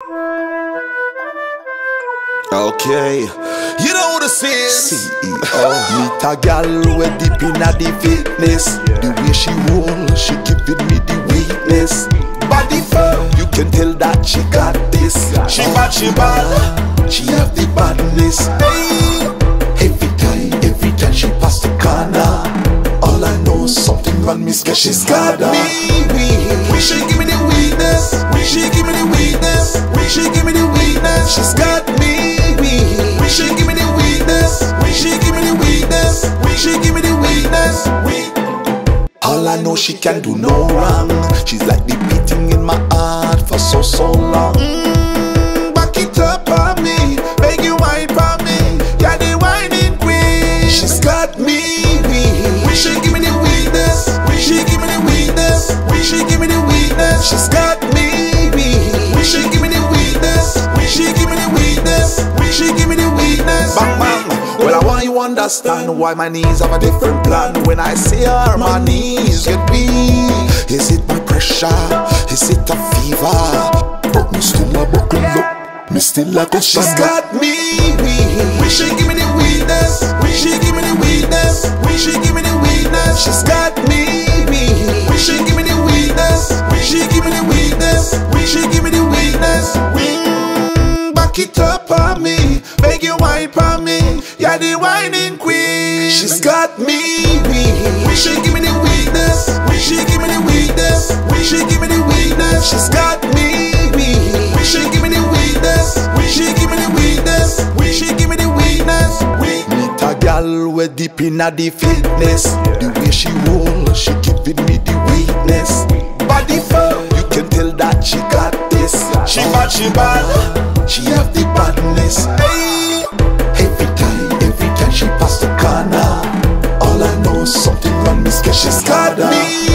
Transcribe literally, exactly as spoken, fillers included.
Okay, you know what this is. C E O. Meet a gal way deep inna the fitness. The way she roll, she giving me the weakness. Body firm, you can tell that she got this. She bad, she bad. She have the badness. Hey. Every time, every time she pass the corner, all I know is something wrong, miss, cause she's got me. me. She give me the weakness. She give me the weakness. She give me the weakness. She's got me. She give me the weakness. She give me the weakness. She give me the weakness. All I know, she can do no wrong. She's like the beating in my heart for so so long. Mm, back it up on me, make you wine for me. Yeah, the whining queen. She's got me. She give me the weakness. She give me the weakness. She give me the weakness. She's got me. She give me the weakness. She give me the weakness. She give me the weakness. Bang bang. Well, I want you understand why my knees have a different plan. When I say her, my knees get weak. Is it my pressure? Is it a fever? But me still a buckle up. Me still a go. She's got me. She give me the weakness. She give me the weakness. She give me the weakness. She's got me. She give me the weakness. She give me the weakness. She give me the weakness. Mm, back it up on me, make you wine for me. Yeah, the whining queen. She's got me. She give me the weakness. She give me the weakness. She give me the weakness. She's got me. She give me the weakness. She give me the weakness. She give me the weakness. Meet a gal way deep inna the fitness. The way she roll, she giving me the weakness. Body firm, you can tell that she got this. She bad, she bad. She have the badness. Hey. Every time, every time she pass the corner, all I know is something wrong, miss, cause she's got me.